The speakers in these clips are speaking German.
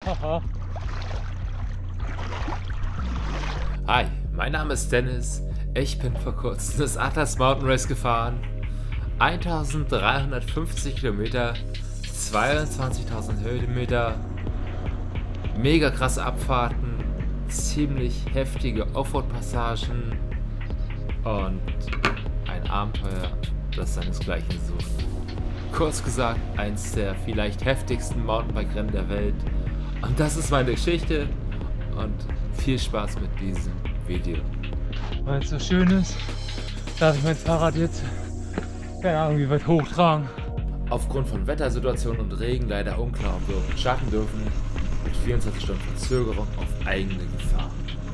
Hi, mein Name ist Dennis. Ich bin vor kurzem das Atlas Mountain Race gefahren. 1350 Kilometer, 22.000 Höhenmeter, mega krasse Abfahrten, ziemlich heftige Offroad-Passagen und ein Abenteuer, das seinesgleichen sucht. Kurz gesagt, eins der vielleicht heftigsten Mountainbike-Rennen der Welt. Und das ist meine Geschichte und viel Spaß mit diesem Video. Weil es so schön ist, darf ich mein Fahrrad jetzt, keine Ahnung wie weit hochtragen. Aufgrund von Wettersituationen und Regen leider unklar, ob wir starten dürfen, mit 24 Stunden Verzögerung auf eigene Gefahr.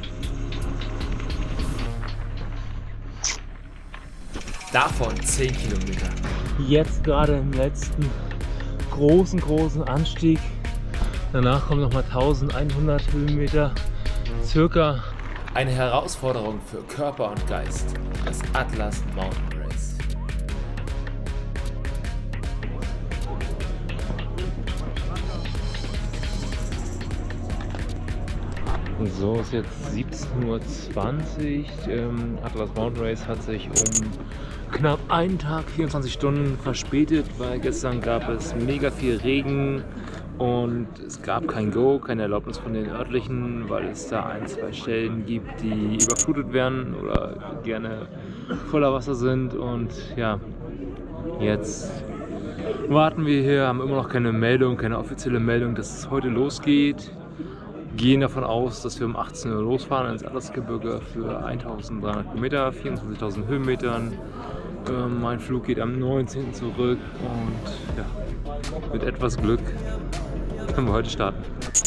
Davon 10 Kilometer. Jetzt gerade im letzten großen Anstieg. Danach kommen nochmal 1100 Höhenmeter circa. Eine Herausforderung für Körper und Geist. Das Atlas Mountain Race. So ist jetzt 17:20 Uhr. Atlas Mountain Race hat sich um knapp einen Tag, 24 Stunden verspätet, weil gestern gab es mega viel Regen und es gab kein Go, keine Erlaubnis von den örtlichen, weil es da ein, zwei Stellen gibt, die überflutet werden oder gerne voller Wasser sind. Und ja, jetzt warten wir hier, haben immer noch keine Meldung, keine offizielle Meldung, dass es heute losgeht. Gehen davon aus, dass wir um 18 Uhr losfahren ins Atlasgebirge für 1300 Kilometer, 24.000 Höhenmetern. Mein Flug geht am 19. zurück und ja, mit etwas Glück können wir heute starten.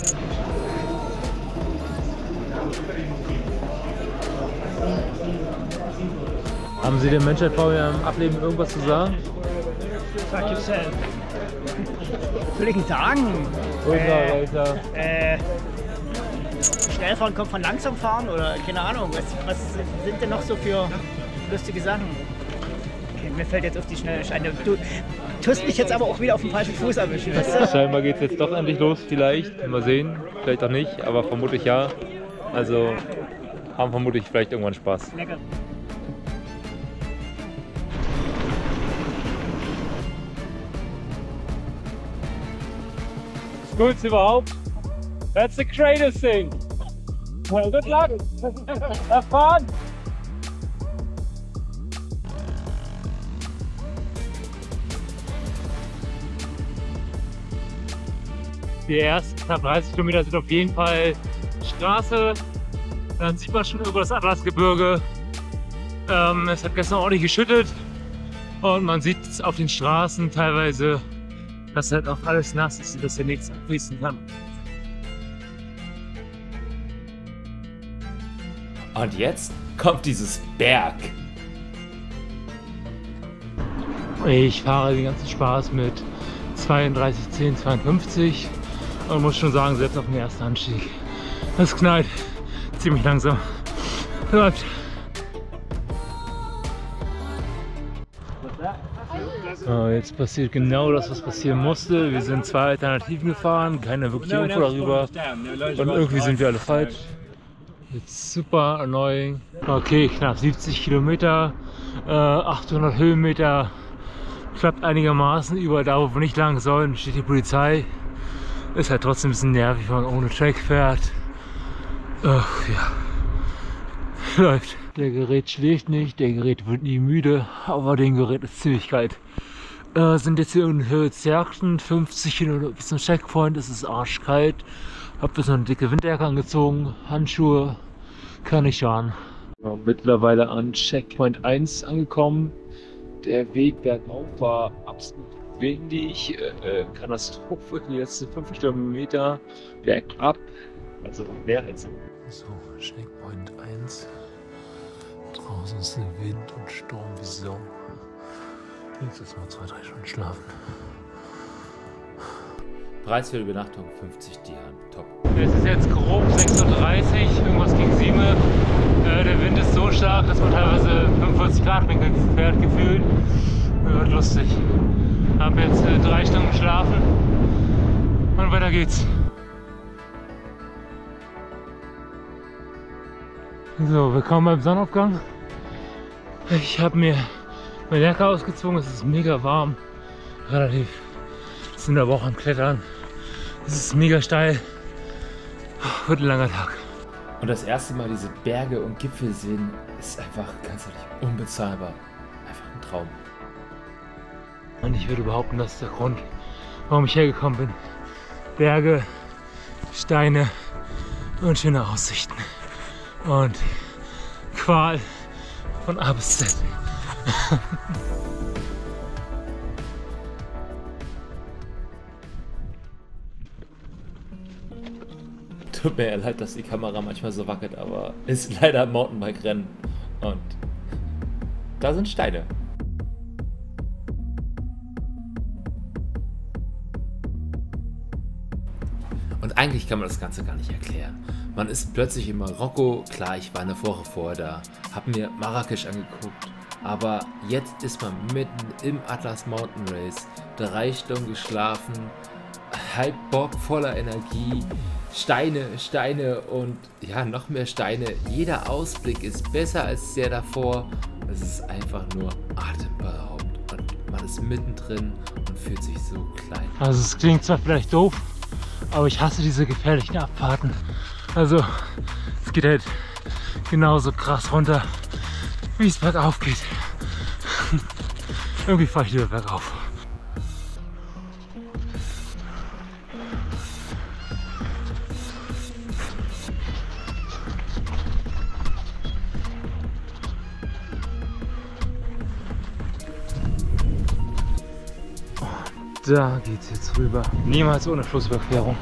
Haben Sie der Menschheit vor ihrem Ableben irgendwas zu sagen? Was gibt's denn? Will ich nicht sagen? Schnell fahren kommt von langsam fahren oder keine Ahnung. Was sind denn noch so für lustige Sachen? Okay, mir fällt jetzt auf die Schnelle Scheine. Du tust mich jetzt aber auch wieder auf den falschen Fuß erwischen. Weißt du? Scheinbar geht es jetzt doch endlich los, vielleicht. Mal sehen, vielleicht auch nicht, aber vermutlich ja. Also haben vermutlich vielleicht irgendwann Spaß. Lecker. Das Coolste überhaupt. That's the greatest thing. Well, good luck. Have fun. Die ersten knapp 30 Kilometer sind auf jeden Fall Straße. Dann sieht man schon über das Atlasgebirge. Es hat gestern ordentlich geschüttet und man sieht auf den Straßen teilweise, dass halt auch alles nass ist und dass hier nichts abfließen kann. Und jetzt kommt dieses Berg. Ich fahre den ganzen Spaß mit 32,10, 52 und muss schon sagen, selbst auf dem ersten Anstieg, das knallt ziemlich langsam. Läuft. So, jetzt passiert genau das, was passieren musste. Wir sind zwei Alternativen gefahren, keine wirkliche Info darüber und irgendwie sind wir alle falsch. Jetzt super annoying. Okay, knapp 70 Kilometer, 800 Höhenmeter, klappt einigermaßen. Überall da, wo wir nicht lang sollen, steht die Polizei. Ist halt trotzdem ein bisschen nervig, wenn man ohne Track fährt. Ach ja, läuft. Der Gerät schläft nicht, der Gerät wird nie müde, aber dem Gerät ist ziemlich kalt. Sind jetzt hier in Höhe Zerchten, 50 Kilometer bis zum Checkpoint, es ist arschkalt. Hab jetzt noch eine dicke Winterjacke angezogen, Handschuhe, kann nicht schaden. Mittlerweile an Checkpoint 1 angekommen. Der Weg bergauf war absolut windig, Katastrophe, die letzten 5 Kilometer bergab, also mehr als. So, Checkpoint 1. Draußen ist Wind und Sturm wie Sau. Jetzt erst mal 2-3 Stunden schlafen. Preis für die Übernachtung 50 Dirham. Top. Es ist jetzt grob 6:30 Uhr, irgendwas gegen 7 Uhr. Der Wind ist so stark, dass man teilweise 45 Grad Winkel fährt, gefühlt. Wird lustig. Hab jetzt 3 Stunden geschlafen und weiter geht's. So, willkommen beim Sonnenaufgang. Ich habe mir meine Jacke ausgezogen, es ist mega warm. Relativ. Wir sind aber auch am Klettern. Es ist mega steil. Wird ein langer Tag. Und das erste Mal diese Berge und Gipfel sehen, ist einfach ganz ehrlich unbezahlbar. Einfach ein Traum. Und ich würde behaupten, das ist der Grund, warum ich hergekommen bin. Berge, Steine und schöne Aussichten. Und Qual von A bis Z. Tut mir leid, dass die Kamera manchmal so wackelt, aber ist leider Mountainbike-Rennen. Und da sind Steine. Und eigentlich kann man das Ganze gar nicht erklären. Man ist plötzlich in Marokko, klar, ich war eine Woche vorher da, habe mir Marrakesch angeguckt, aber jetzt ist man mitten im Atlas Mountain Race, 3 Stunden geschlafen, halb Bock, voller Energie, Steine und ja, noch mehr Steine. Jeder Ausblick ist besser als der davor. Es ist einfach nur atemberaubend und man ist mittendrin und fühlt sich so klein. Also es klingt zwar vielleicht doof, aber ich hasse diese gefährlichen Abfahrten. Also es geht halt genauso krass runter, wie es bergauf geht. Irgendwie fahre ich lieber bergauf. Da geht's jetzt rüber. Niemals ohne Flussüberquerung.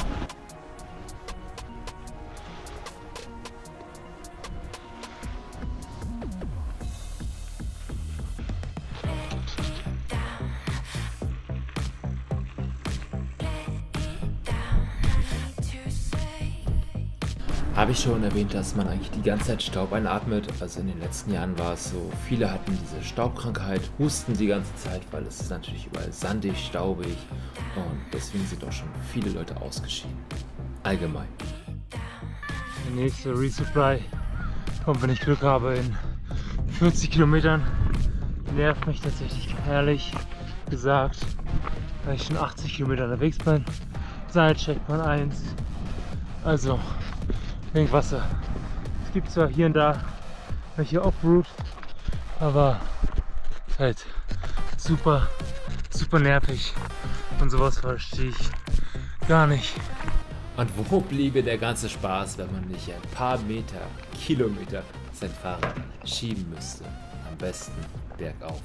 Habe ich schon erwähnt, dass man eigentlich die ganze Zeit Staub einatmet. Also in den letzten Jahren war es so, viele hatten diese Staubkrankheit, husten die ganze Zeit, weil es ist natürlich überall sandig, staubig und deswegen sind auch schon viele Leute ausgeschieden. Allgemein. Der nächste Resupply kommt, wenn ich Glück habe, in 40 Kilometern. Nervt mich tatsächlich herrlich gesagt, weil ich schon 80 Kilometer unterwegs bin. Seit Checkpoint 1. Also wenig Wasser. Es gibt zwar hier und da welche Offroad, aber halt super nervig und sowas verstehe ich gar nicht. Und wo bliebe der ganze Spaß, wenn man nicht ein paar Meter, Kilometer sein Fahrrad schieben müsste? Am besten bergauf.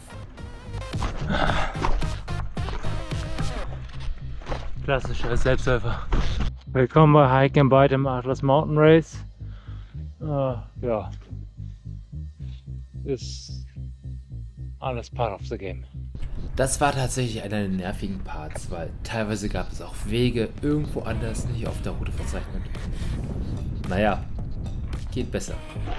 Klassischer Selbstläufer. Willkommen bei Hike and Bite im Atlas Mountain Race. Ja, ist alles part of the game. Das war tatsächlich einer der nervigen Parts, weil teilweise gab es auch Wege irgendwo anders nicht auf der Route verzeichnet. Naja, geht besser.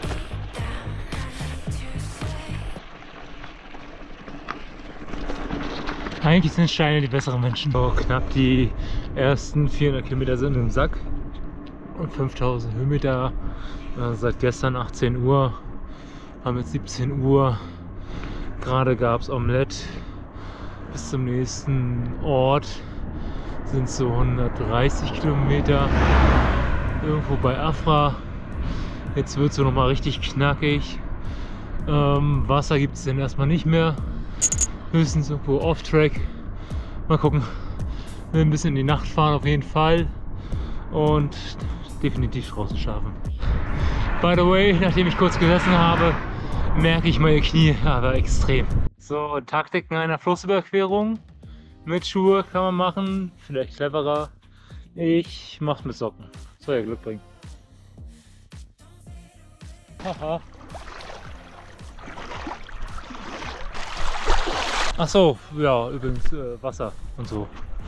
Eigentlich sind Steine die besseren Menschen. So knapp die ersten 400 Kilometer sind im Sack und 5000 Höhenmeter. Seit gestern 18 Uhr, haben jetzt 17 Uhr. Gerade gab es Omelette. Bis zum nächsten Ort sind es so 130 Kilometer. Irgendwo bei Afra. Jetzt wird es so nochmal richtig knackig. Wasser gibt es denn erstmal nicht mehr. Höchstens irgendwo off-track. Mal gucken. Wir ein bisschen in die Nacht fahren auf jeden Fall. Und definitiv draußen schlafen. By the way, nachdem ich kurz gesessen habe, merke ich meine Knie aber extrem. So, Taktiken einer Flussüberquerung. Mit Schuhe kann man machen, vielleicht cleverer. Ich mach's mit Socken. Soll ja Glück bringen. Haha. Ach so, ja, übrigens Wasser und so.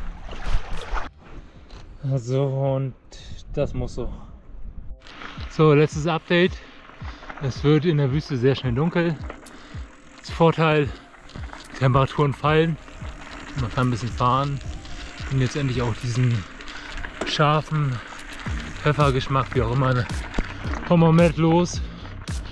Also und das muss so. So, letztes Update. Es wird in der Wüste sehr schnell dunkel. Das Vorteil, die Temperaturen fallen. Man kann ein bisschen fahren. Und jetzt endlich auch diesen scharfen Pfeffergeschmack, wie auch immer, vom Omelette los.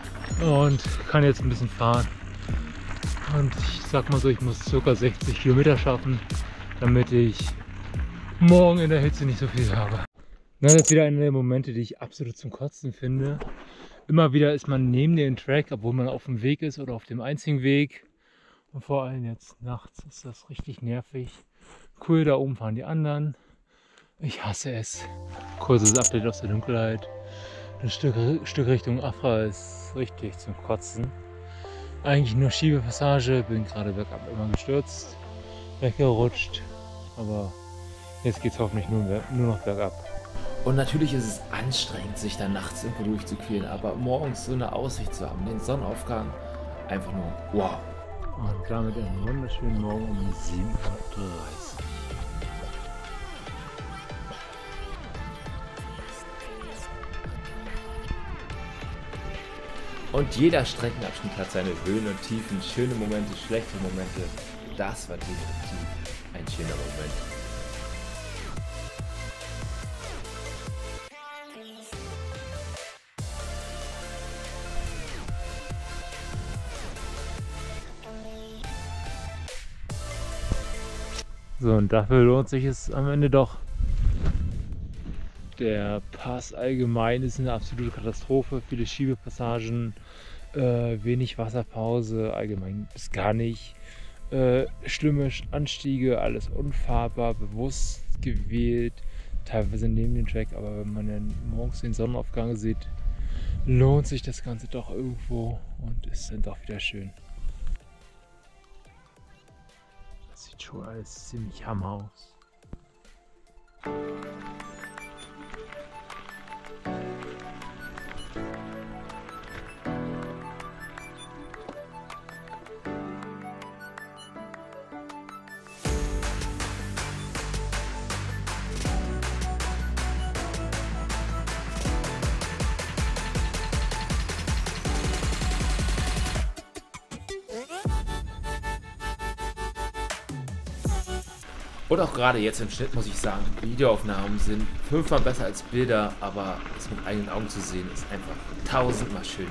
und kann jetzt ein bisschen fahren. Und ich sag mal so, ich muss ca. 60 Kilometer schaffen, damit ich morgen in der Hitze nicht so viel habe. Das ist wieder einer der Momente, die ich absolut zum Kotzen finde. Immer wieder ist man neben dem Track, obwohl man auf dem Weg ist oder auf dem einzigen Weg. Und vor allem jetzt nachts ist das richtig nervig. Cool, da oben fahren die anderen. Ich hasse es. Kurzes Update aus der Dunkelheit. Ein Stück Richtung Afra ist richtig zum Kotzen. Eigentlich nur Schiebepassage, bin gerade bergab immer gestürzt, weggerutscht. Aber jetzt geht es hoffentlich nur noch bergab. Und natürlich ist es anstrengend, sich da nachts irgendwo durchzuquälen, aber morgens so eine Aussicht zu haben, den Sonnenaufgang, einfach nur wow. Und damit einen wunderschönen Morgen um 7:30 Uhr. Und jeder Streckenabschnitt hat seine Höhen und Tiefen, schöne Momente, schlechte Momente. Das war definitiv ein schöner Moment. So, und dafür lohnt sich es am Ende doch. Der Pass allgemein ist eine absolute Katastrophe. Viele Schiebepassagen, wenig Wasserpause, allgemein bis gar nicht. Schlimme Anstiege, alles unfahrbar, bewusst gewählt, teilweise neben dem Track. Aber wenn man dann morgens den Sonnenaufgang sieht, lohnt sich das Ganze doch irgendwo und ist dann doch wieder schön. Das sieht schon alles ziemlich hammer aus. Und auch gerade jetzt im Schnitt muss ich sagen, Videoaufnahmen sind 5-mal besser als Bilder, aber es mit eigenen Augen zu sehen ist einfach 1000-mal schöner.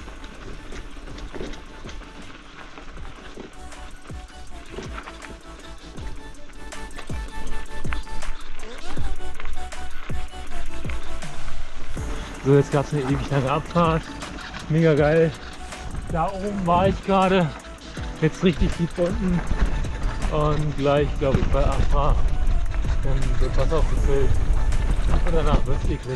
So, jetzt gab es eine ewig lange Abfahrt. Mega geil. Da oben war ich gerade. Jetzt richtig tief unten. Und gleich, glaube ich, bei Afra dann wird Wasser aufgefüllt. Und danach wird es eklig.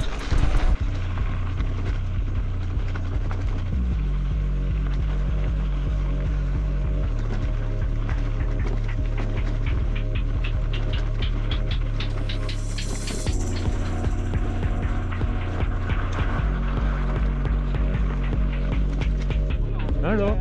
Hallo.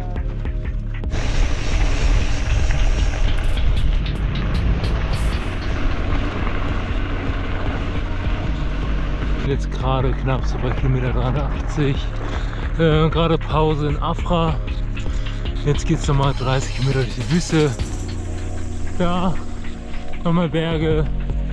Jetzt gerade knapp so bei Kilometer 83. Gerade Pause in Afra. Jetzt geht es nochmal 30 Kilometer durch die Wüste. Da nochmal Berge.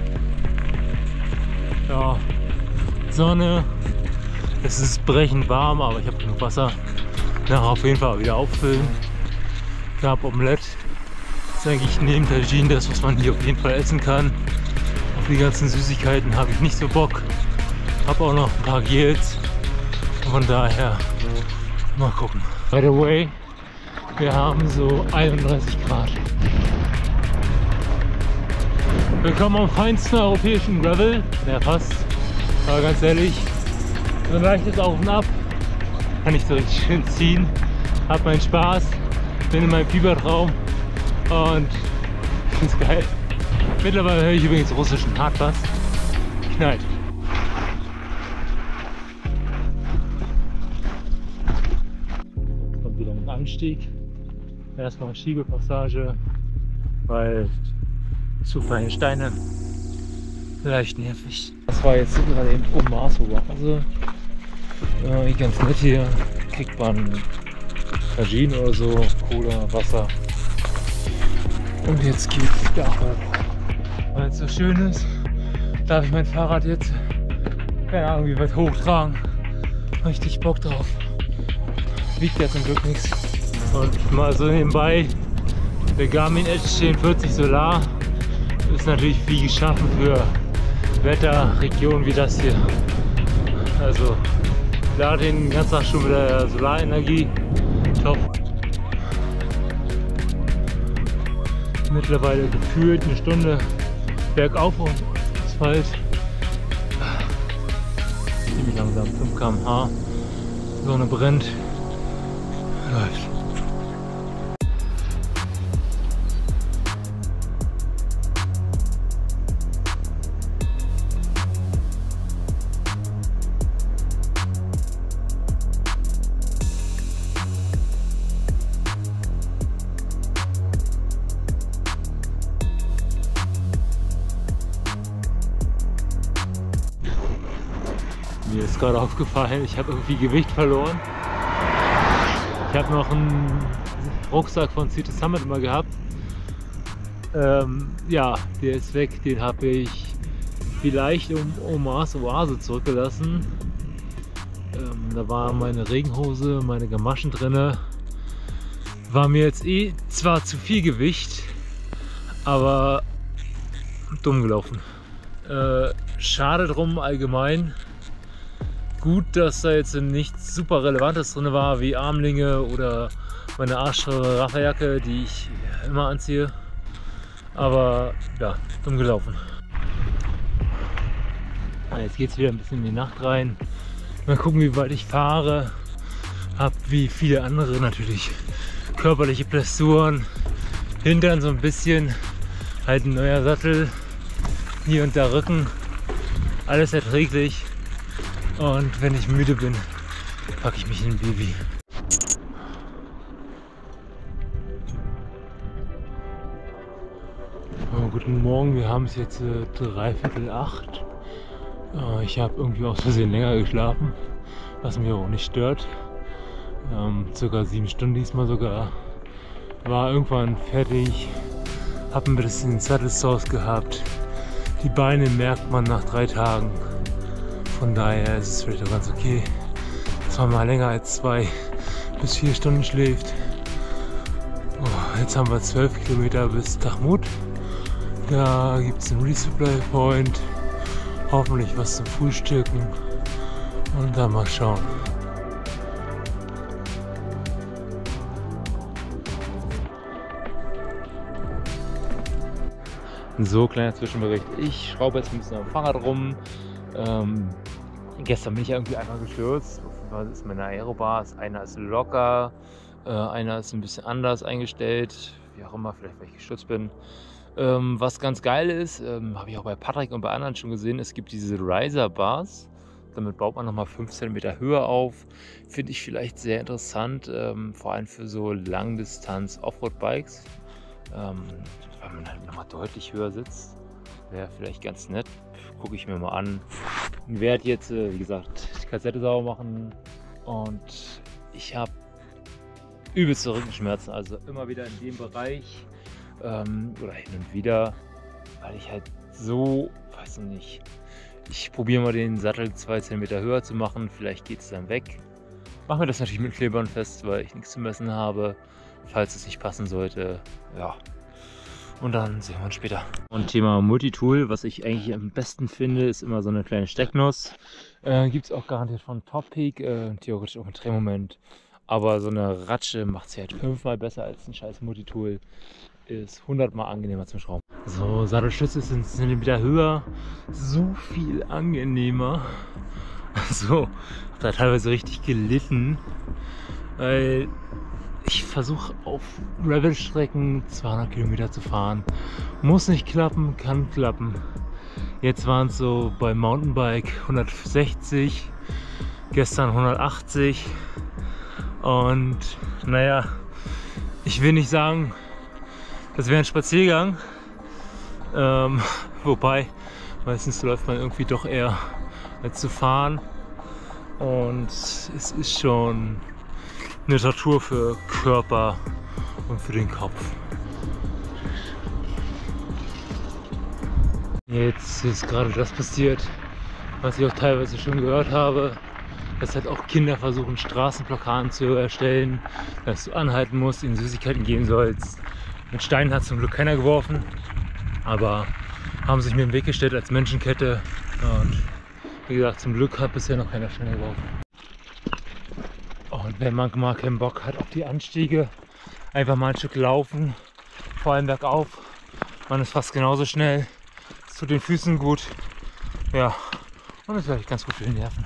Ja, Sonne. Es ist brechend warm, aber ich habe genug Wasser. Nachher auf jeden Fall wieder auffüllen. Gab Omelette. Das ist eigentlich neben Tagine das, was man hier auf jeden Fall essen kann. Auf die ganzen Süßigkeiten habe ich nicht so Bock. Habe auch noch ein paar Gels. Von daher mal gucken. By the way, wir haben so 31 Grad. Willkommen am feinsten europäischen Gravel. Der passt. Aber ganz ehrlich, so ein leichtes Auf und Ab. Kann ich so richtig schön ziehen. Hab meinen Spaß. Bin in meinem Fiebertraum. Und ich find's geil. Mittlerweile höre ich übrigens russischen Hardbass. Knallt. Jetzt kommt wieder ein Anstieg. Erstmal eine Schiebepassage, weil zu feine Steine. Leicht nervig. Das war jetzt gerade eben Omaso-Oase. Ganz nett hier. Kriegt man Tagine oder so, Cola, Wasser. Und jetzt geht's da hoch. Weil es so schön ist, darf ich mein Fahrrad jetzt, keine Ahnung wie weit hochtragen. Richtig Bock drauf. wiegt ja zum Glück nichts. Und mal so nebenbei, der Garmin Edge 1040 Solar ist natürlich wie geschaffen für Wetterregionen wie das hier. Also lade den ganzen Tag schon mit der Solarenergie. Top. Mittlerweile gefühlt eine Stunde bergauf auf Asphalt. Ziemlich langsam, 5 km/h. Sonne brennt. Läuft. Mir ist gerade aufgefallen, ich habe irgendwie Gewicht verloren. Ich habe noch einen Rucksack von Sea to Summit immer gehabt. Ja, der ist weg. Den habe ich vielleicht um Omas Oase zurückgelassen. Da war meine Regenhose, meine Gamaschen drin. War mir jetzt zwar zu viel Gewicht, aber dumm gelaufen. Schade drum allgemein. Gut, dass da jetzt nichts super Relevantes drin war, wie Armlinge oder meine Arsch-Rafferjacke, die ich immer anziehe. Aber ja, dumm gelaufen. Jetzt geht es wieder ein bisschen in die Nacht rein. Mal gucken, wie weit ich fahre. Hab wie viele andere natürlich körperliche Blessuren. Hintern so ein bisschen, halt ein neuer Sattel, hier und da Rücken. Alles erträglich. Und wenn ich müde bin, packe ich mich in ein Baby. Oh, guten Morgen, wir haben es jetzt 7:45. Ich habe irgendwie aus Versehen länger geschlafen, was mich auch nicht stört. Circa 7 Stunden diesmal sogar. War irgendwann fertig, habe ein bisschen Saddle Sores gehabt. Die Beine merkt man nach 3 Tagen. Von daher ist es vielleicht auch ganz okay, dass man mal länger als 2 bis 4 Stunden schläft. Oh, jetzt haben wir 12 Kilometer bis Tahmud. Da gibt es einen Resupply Point, hoffentlich was zum Frühstücken und dann mal schauen. So, kleiner Zwischenbericht. Ich schraube jetzt ein bisschen am Fahrrad rum. Gestern bin ich irgendwie einmal gestürzt. Das ist meine Aerobars. Einer ist locker, einer ist ein bisschen anders eingestellt. Wie auch immer, vielleicht weil ich gestürzt bin. Was ganz geil ist, habe ich auch bei Patrick und bei anderen schon gesehen, es gibt diese Riser Bars. Damit baut man nochmal 5 cm Höhe auf. Finde ich vielleicht sehr interessant, vor allem für so Langdistanz Offroad-Bikes. Weil man halt nochmal deutlich höher sitzt. Wäre vielleicht ganz nett. Gucke ich mir mal an. Ich werde jetzt, wie gesagt, die Kassette sauber machen. Und ich habe übelste Rückenschmerzen. Also immer wieder in dem Bereich. Oder hin und wieder. Weil ich halt so, weiß ich nicht. Ich probiere mal den Sattel 2 cm höher zu machen. Vielleicht geht es dann weg. Machen wir das natürlich mit Klebern fest, weil ich nichts zu messen habe. Falls es nicht passen sollte. Ja. Und dann sehen wir uns später. Und Thema Multitool, was ich eigentlich am besten finde, ist immer so eine kleine Stecknuss. Gibt es auch garantiert von Topic, theoretisch auch ein Drehmoment. Aber so eine Ratsche macht sie halt 5-mal besser als ein scheiß Multitool. Ist 100-mal angenehmer zum Schrauben. So, Sattelstütze sind Zentimeter höher. So viel angenehmer. Also, hab da teilweise richtig gelitten. Weil ich versuche auf Gravel-Strecken 200 Kilometer zu fahren. Muss nicht klappen, kann klappen. Jetzt waren es so beim Mountainbike 160, gestern 180. Und naja, ich will nicht sagen, das wäre ein Spaziergang. Wobei, meistens läuft man irgendwie doch eher als zu fahren. Und es ist schon eine Tortur für Körper und für den Kopf. Jetzt ist gerade das passiert, was ich auch teilweise schon gehört habe. dass halt auch Kinder versuchen, Straßenblockaden zu erstellen, dass du anhalten musst, ihnen Süßigkeiten geben sollst. Mit Steinen hat zum Glück keiner geworfen, aber haben sich mir im Weg gestellt als Menschenkette. Und wie gesagt, zum Glück hat bisher noch keiner Steine geworfen. Und wenn man mal keinen Bock hat auf die Anstiege, einfach mal ein Stück laufen, vor allem bergauf. Man ist fast genauso schnell. Es tut den Füßen gut. Ja, und ist vielleicht ganz gut für die Nerven.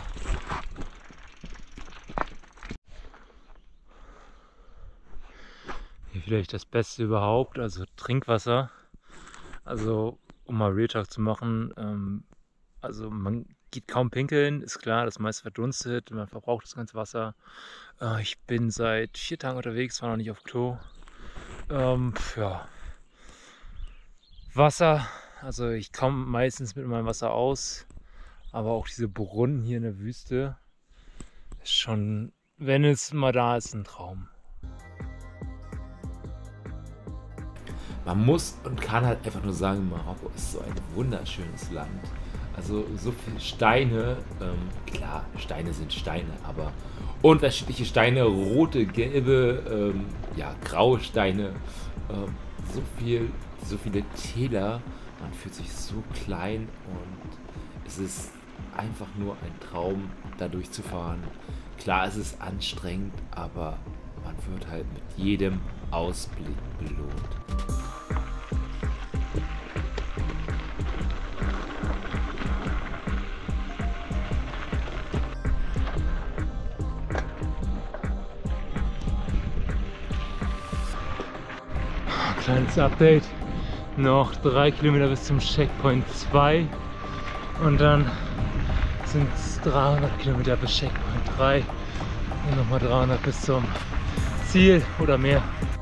Hier vielleicht das Beste überhaupt, also Trinkwasser. Also um mal Real Talk zu machen, also man geht kaum pinkeln, ist klar, das meiste verdunstet, man verbraucht das ganze Wasser. Ich bin seit 4 Tagen unterwegs, war noch nicht auf Klo. Ja. Wasser, also ich komme meistens mit meinem Wasser aus, aber auch diese Brunnen hier in der Wüste ist schon, wenn es mal da ist, ein Traum. Man muss und kann halt einfach nur sagen, Marokko ist so ein wunderschönes Land. Also so viele Steine, klar, Steine sind Steine, aber unterschiedliche Steine, rote, gelbe, ja, graue Steine, so viele Täler, man fühlt sich so klein und es ist einfach nur ein Traum, da durchzufahren. Klar, es ist anstrengend, aber man wird halt mit jedem Ausblick belohnt. Kleines Update, noch 3 Kilometer bis zum Checkpoint 2 und dann sind es 300 Kilometer bis Checkpoint 3 und nochmal 300 bis zum Ziel oder mehr.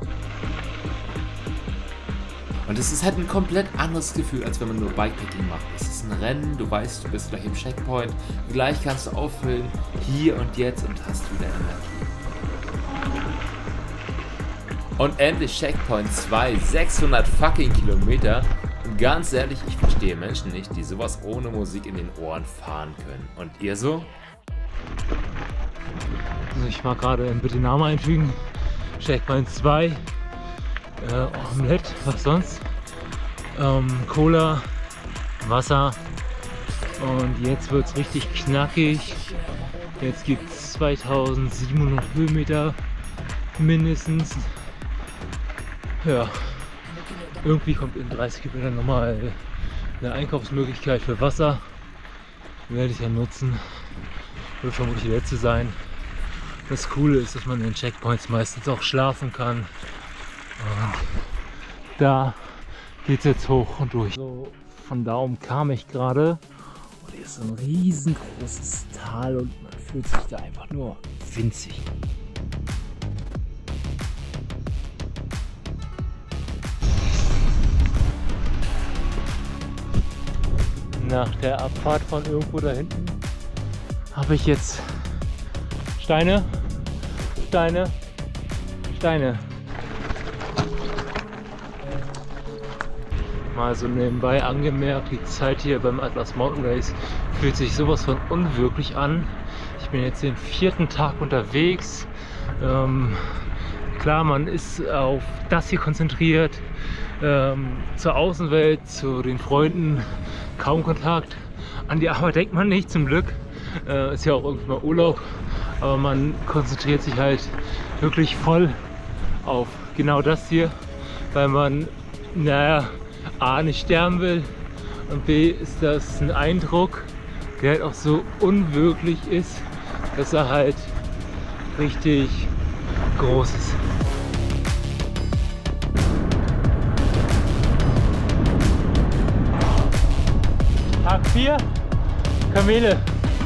Und es ist halt ein komplett anderes Gefühl, als wenn man nur Bikepacking macht. Es ist ein Rennen, du weißt, du bist gleich im Checkpoint, gleich kannst du auffüllen, hier und jetzt und hast wieder Energie. Und endlich Checkpoint 2, 600 fucking Kilometer. Und ganz ehrlich, ich verstehe Menschen nicht, die sowas ohne Musik in den Ohren fahren können. Und ihr so? Also ich mag gerade bitte den Namen einfügen. Checkpoint 2. Omelette, was sonst? Cola, Wasser. Und jetzt wird es richtig knackig. Jetzt gibt es 2700 Höhenmeter mindestens. Ja, irgendwie kommt in 30 Kilometern nochmal eine Einkaufsmöglichkeit für Wasser. Werde ich ja nutzen. Wird vermutlich die letzte sein. Das Coole ist, dass man in den Checkpoints meistens auch schlafen kann. Und da geht es jetzt hoch und durch. So, von da oben kam ich gerade. Und hier ist so ein riesengroßes Tal und man fühlt sich da einfach nur winzig. Nach der Abfahrt von irgendwo da hinten habe ich jetzt Steine. Mal so nebenbei angemerkt, die Zeit hier beim Atlas Mountain Race fühlt sich sowas von unwirklich an. Ich bin jetzt den 4. Tag unterwegs. Klar, man ist auf das hier konzentriert, zur Außenwelt, zu den Freunden, kaum Kontakt. An die Arbeit denkt man nicht, zum Glück. Ist ja auch irgendwann mal Urlaub, aber man konzentriert sich halt wirklich voll auf genau das hier, weil man, naja, A, nicht sterben will und B, ist das ein Eindruck, der halt auch so unwirklich ist, dass er halt richtig groß ist. Tag 4, Kamele.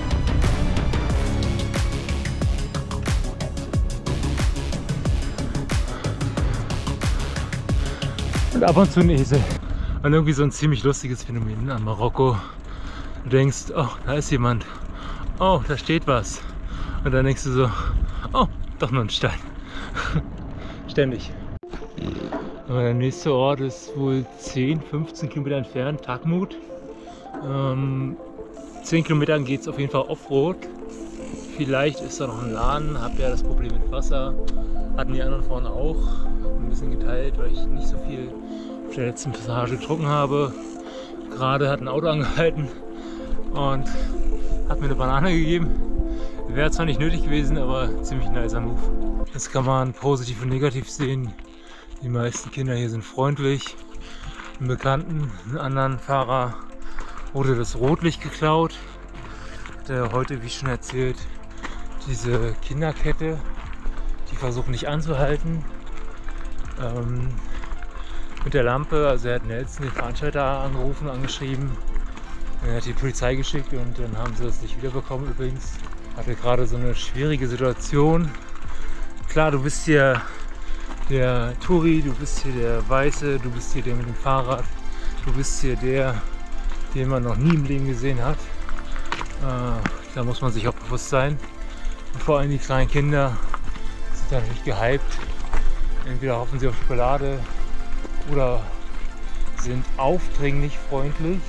Und ab und zu ein Esel. Und irgendwie so ein ziemlich lustiges Phänomen an Marokko. Du denkst, oh, da ist jemand. Oh, da steht was. Und dann denkst du so, oh, doch nur ein Stein. Ständig. Aber der nächste Ort ist wohl 10, 15 Kilometer entfernt, Takmut. 10 Kilometern geht es auf jeden Fall Offroad. Vielleicht ist da noch ein Laden, habe ja das Problem mit Wasser. Hatten die anderen vorne auch. Ein bisschen geteilt, weil ich nicht so viel auf der letzten Passage getrunken habe. Gerade hat ein Auto angehalten und hat mir eine Banane gegeben. Wäre zwar nicht nötig gewesen, aber ziemlich nicer Move. Das kann man positiv und negativ sehen. Die meisten Kinder hier sind freundlich. Einen Bekannten, einen anderen Fahrer wurde das Rotlicht geklaut. Der heute, wie schon erzählt, diese Kinderkette, die versuchen nicht anzuhalten. Mit der Lampe, also er hat Nelson, den Veranstalter, angerufen, angeschrieben. Er hat die Polizei geschickt und dann haben sie das nicht wiederbekommen übrigens. Hatte gerade so eine schwierige Situation. Klar, du bist hier der Touri, du bist hier der Weiße, du bist hier der mit dem Fahrrad, du bist hier der, den man noch nie im Leben gesehen hat. Da muss man sich auch bewusst sein. Und vor allem die kleinen Kinder sind natürlich gehypt. Entweder hoffen sie auf Schokolade oder sind aufdringlich freundlich.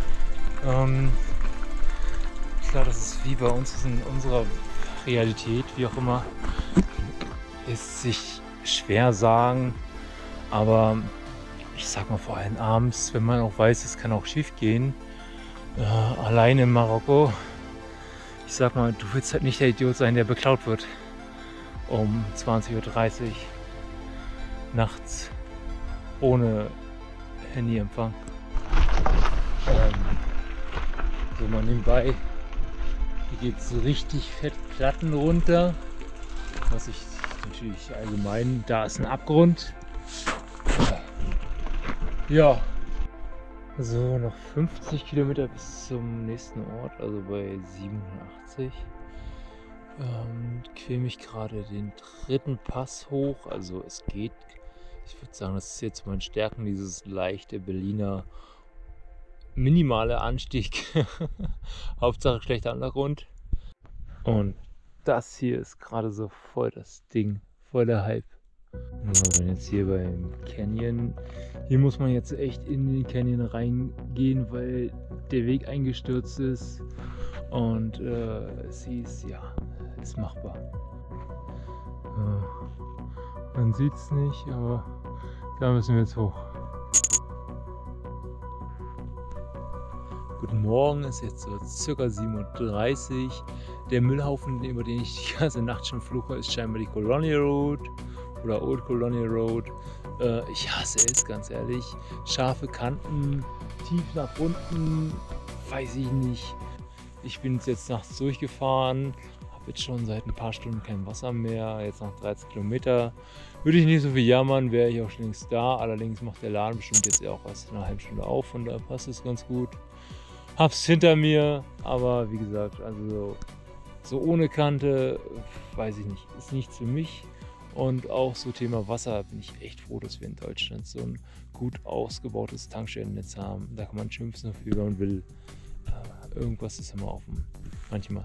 Klar, das ist wie bei uns in unserer Realität, wie auch immer, ist sich schwer sagen, aber ich sag mal vor allem abends, wenn man auch weiß, es kann auch schief gehen, alleine in Marokko, ich sag mal, du willst halt nicht der Idiot sein, der beklaut wird um 20:30 Uhr nachts ohne Handyempfang. So mal nebenbei, hier geht es richtig fett Platten runter, was ich natürlich allgemein, da ist ein Abgrund. Ja, so noch 50 Kilometer bis zum nächsten Ort, also bei 87. Quäle mich gerade den 3. Pass hoch, also es geht, ich würde sagen, das ist jetzt mein Stärken, dieses leichte Berliner minimale Anstieg. Hauptsache schlechter Untergrund. Und das hier ist gerade so voll das Ding, voll der Hype. Wir bin jetzt hier beim Canyon. Hier muss man jetzt echt in den Canyon reingehen, weil der Weg eingestürzt ist. Und es hieß, ja, ist machbar. Man sieht es nicht, aber da müssen wir jetzt hoch. Guten Morgen, es ist jetzt so ca. 7:30 Uhr. Der Müllhaufen, über den ich die ganze Nacht schon fluche, ist scheinbar die Colonial Road oder Old Colonial Road. Ich hasse es, ganz ehrlich. Scharfe Kanten, tief nach unten, weiß ich nicht. Ich bin jetzt nachts durchgefahren, habe jetzt schon seit ein paar Stunden kein Wasser mehr. Jetzt noch 13 Kilometer. Würde ich nicht so viel jammern, wäre ich auch schon längst da. Allerdings macht der Laden bestimmt jetzt auch erst in einer halben Stunde auf und da passt es ganz gut. Hab's hinter mir, aber wie gesagt, also so ohne Kante, weiß ich nicht, ist nichts für mich. Und auch so Thema Wasser bin ich echt froh, dass wir in Deutschland so ein gut ausgebautes Tankstellennetz haben. Da kann man schimpfen, so viel man will. Irgendwas ist immer offen, manchmal.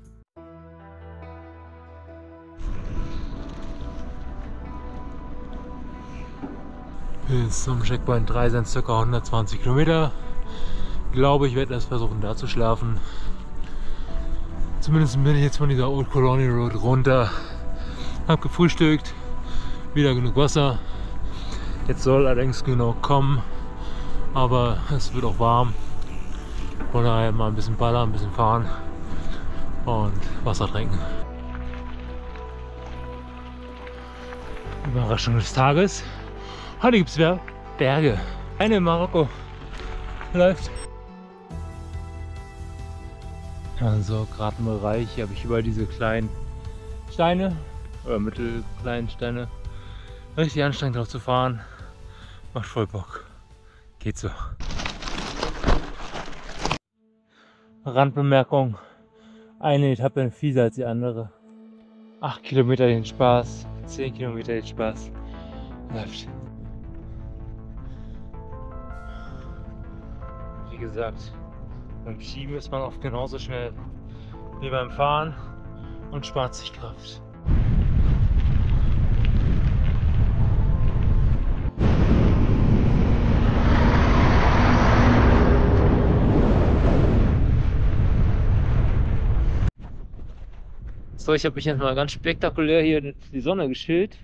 Bis zum Checkpoint 3 sind es ca. 120 Kilometer. Ich glaube, ich werde erst versuchen, da zu schlafen. Zumindest bin ich jetzt von dieser Old Colonial Road runter. Hab gefrühstückt, wieder genug Wasser. Jetzt soll allerdings genug kommen, aber es wird auch warm. Von daher mal ein bisschen ballern, ein bisschen fahren und Wasser trinken. Überraschung des Tages. Heute gibt es wieder Berge. Eine in Marokko läuft. Also gerade im Bereich habe ich überall diese kleinen Steine oder mittelkleinen Steine. Richtig anstrengend drauf zu fahren. Macht voll Bock. Geht so. Randbemerkung. Eine Etappe fieser als die andere. 8 Kilometer den Spaß, 10 Kilometer den Spaß. Läuft. Wie gesagt, beim Schieben ist man oft genauso schnell wie beim Fahren und spart sich Kraft. So, ich habe mich jetzt mal ganz spektakulär hier in die Sonne geschillt.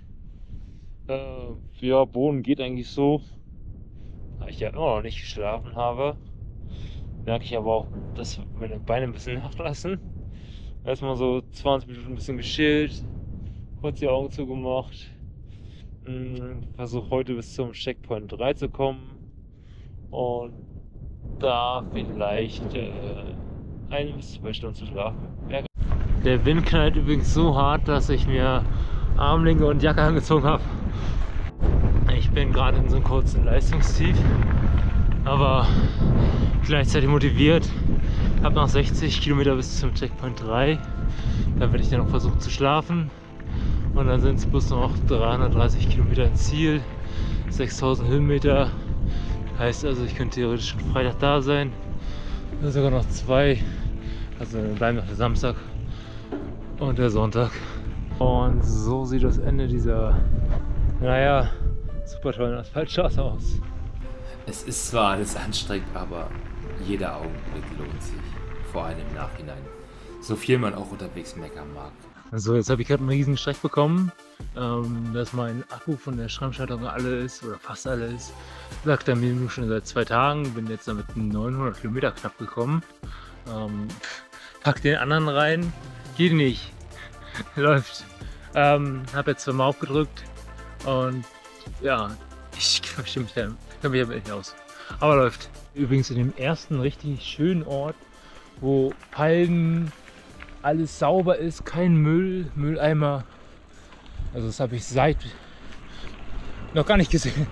Ja, Boden geht eigentlich so. Da ich ja immer noch nicht geschlafen habe, merke ich aber auch, dass meine Beine ein bisschen nachlassen. Erstmal so 20 Minuten ein bisschen geschillt, kurz die Augen zugemacht. Versuche heute bis zum Checkpoint 3 zu kommen und da vielleicht 1 bis 2 Stunden zu schlafen. Der Wind knallt übrigens so hart, dass ich mir Armlinge und Jacke angezogen habe. Ich bin gerade in so einem kurzen Leistungstief, aber gleichzeitig motiviert. Ich habe noch 60 Kilometer bis zum Checkpoint 3. Da werde ich dann noch versuchen zu schlafen. Und dann sind es bloß noch 330 Kilometer ins Ziel, 6000 Höhenmeter. Heißt also, ich könnte theoretisch schon Freitag da sein. Dann sogar noch 2. Also dann bleiben noch der Samstag und der Sonntag. Und so sieht das Ende dieser, naja, super tollen Asphaltstraße aus. Es ist zwar alles anstrengend, aber jeder Augenblick lohnt sich. Vor allem im Nachhinein. So viel man auch unterwegs meckern mag. Also jetzt habe ich gerade einen riesen Schreck bekommen, dass mein Akku von der Schrammschaltung alle ist oder fast alle ist. Sagt er mir nur schon seit 2 Tagen, bin jetzt damit 900 Kilometer knapp gekommen. Pack den anderen rein, geht nicht, läuft. Habe jetzt 2-mal aufgedrückt und ja, ich kenne mich damit nicht aus, aber läuft. Übrigens in dem ersten richtig schönen Ort, wo Palmen, alles sauber ist, kein Müll, Mülleimer. Also das habe ich seit noch gar nicht gesehen.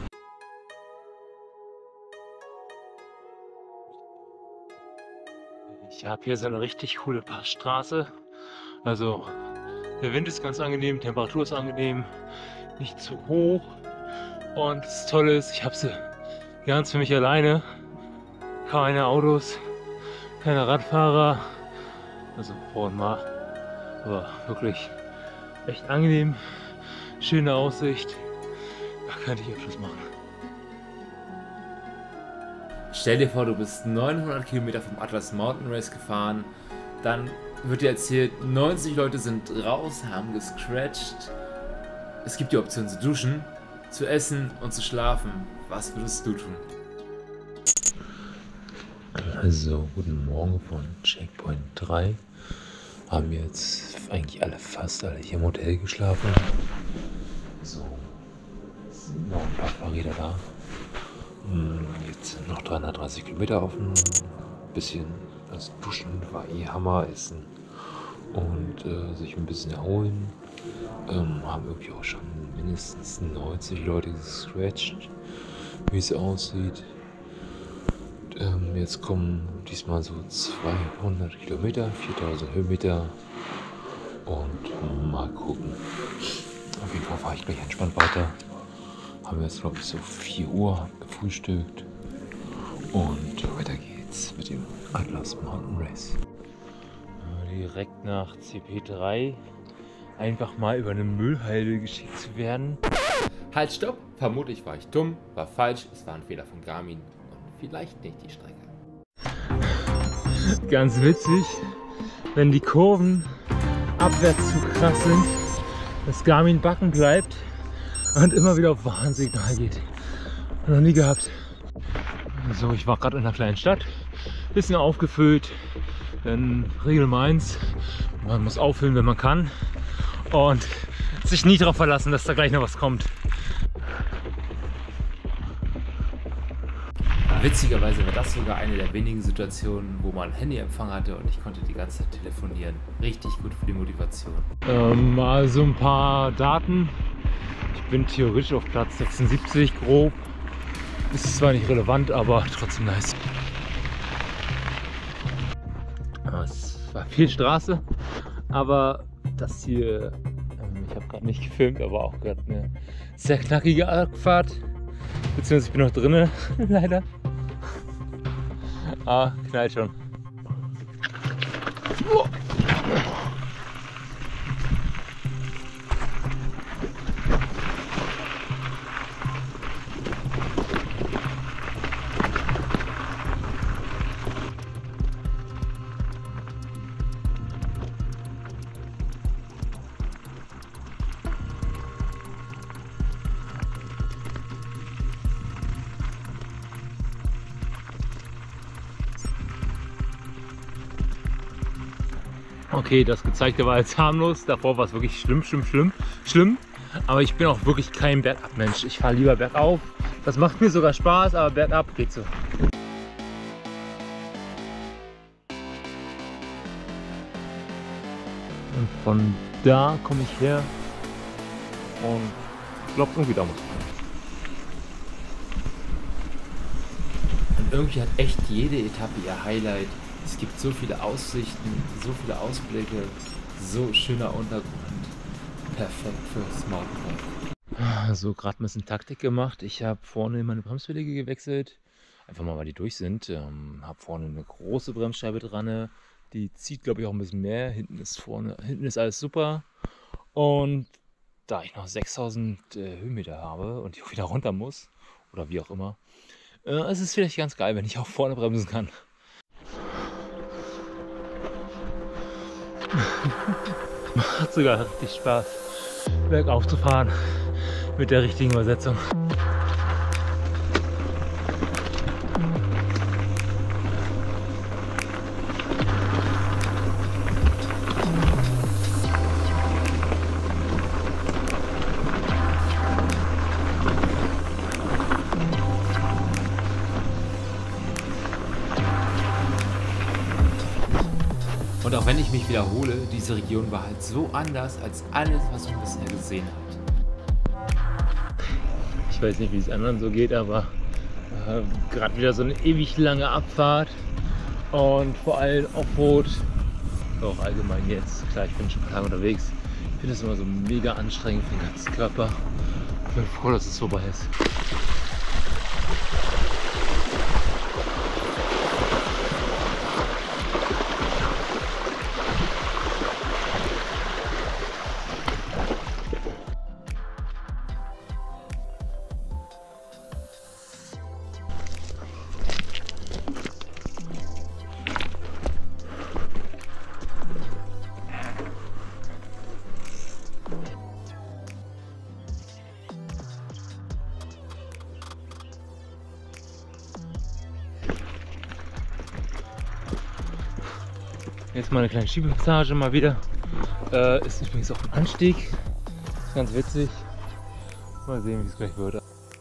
Ich habe hier so eine richtig coole Passstraße. Also der Wind ist ganz angenehm, Temperatur ist angenehm, nicht zu hoch. Und das Tolle ist, ich habe sie ganz für mich alleine. Keine Autos, keine Radfahrer. Also vor und nach, aber wirklich echt angenehm, schöne Aussicht, da könnte ich Abschluss machen. Stell dir vor, du bist 900 Kilometer vom Atlas Mountain Race gefahren, dann wird dir erzählt, 90 Leute sind raus, haben gescratcht, es gibt die Option zu duschen, zu essen und zu schlafen. Was würdest du tun? Also, guten Morgen von Checkpoint 3. Haben jetzt eigentlich fast alle hier im Hotel geschlafen. So, sind noch ein paar Fahrräder da. Jetzt sind noch 330 Kilometer offen. Bisschen das Duschen war Hammer, Essen und sich ein bisschen erholen. Haben irgendwie auch schon mindestens 90 Leute gescratcht, wie es aussieht. Jetzt kommen diesmal so 200 Kilometer, 4000 Höhenmeter und mal gucken. Auf jeden Fall fahre ich gleich entspannt weiter. Haben wir jetzt glaube ich so 4 Uhr gefrühstückt und weiter geht's mit dem Atlas Mountain Race. Direkt nach CP3 einfach mal über eine Müllhalde geschickt zu werden. Halt, stopp! Vermutlich war ich dumm, war falsch, es war ein Fehler von Garmin. Vielleicht nicht die Strecke. Ganz witzig, wenn die Kurven abwärts zu krass sind, dass Garmin backen bleibt und immer wieder auf Warnsignal geht. Noch nie gehabt. So, ich war gerade in einer kleinen Stadt, bisschen aufgefüllt, denn Regel 1, man muss auffüllen, wenn man kann und sich nie darauf verlassen, dass da gleich noch was kommt. Witzigerweise war das sogar eine der wenigen Situationen, wo man Handyempfang hatte und ich konnte die ganze Zeit telefonieren. Richtig gut für die Motivation. Mal so ein paar Daten. Ich bin theoretisch auf Platz 76 grob. Ist zwar nicht relevant, aber trotzdem nice. Es war viel Straße, aber das hier, ich habe gerade nicht gefilmt, aber auch gerade eine sehr knackige Abfahrt. Beziehungsweise ich bin noch drinne, leider. Ah, knallt schon. Okay, das Gezeigte war jetzt harmlos, davor war es wirklich schlimm. Aber ich bin auch wirklich kein Bergab-Mensch. Ich fahre lieber bergauf. Das macht mir sogar Spaß, aber bergab geht so. Und von da komme ich her und ich glaube irgendwie da muss ich. Und irgendwie hat echt jede Etappe ihr Highlight. Es gibt so viele Aussichten, so viele Ausblicke, so schöner Untergrund. Perfekt fürs Mountainbike. So, gerade ein bisschen Taktik gemacht. Ich habe vorne meine Bremsbeläge gewechselt. Einfach mal, weil die durch sind. Habe vorne eine große Bremsscheibe dran. Die zieht, glaube ich, auch ein bisschen mehr. Hinten ist alles super. Und da ich noch 6000 Höhenmeter habe und ich auch wieder runter muss, oder wie auch immer, es ist vielleicht ganz geil, wenn ich auch vorne bremsen kann. Macht sogar richtig Spaß, bergauf zu fahren mit der richtigen Übersetzung. Und auch wenn ich mich wiederhole, diese Region war halt so anders als alles, was man bisher gesehen hat. Ich weiß nicht, wie es anderen so geht, aber gerade wieder so eine ewig lange Abfahrt und vor allem Offroad, auch allgemein jetzt. Klar, ich bin schon ein paar Tage unterwegs. Ich finde es immer so mega anstrengend für den ganzen Körper. Ich bin froh, dass es vorbei ist. Jetzt mal eine kleine Schiebepassage mal wieder. Ist übrigens auch ein Anstieg. Ist ganz witzig. Mal sehen, wie es gleich wird.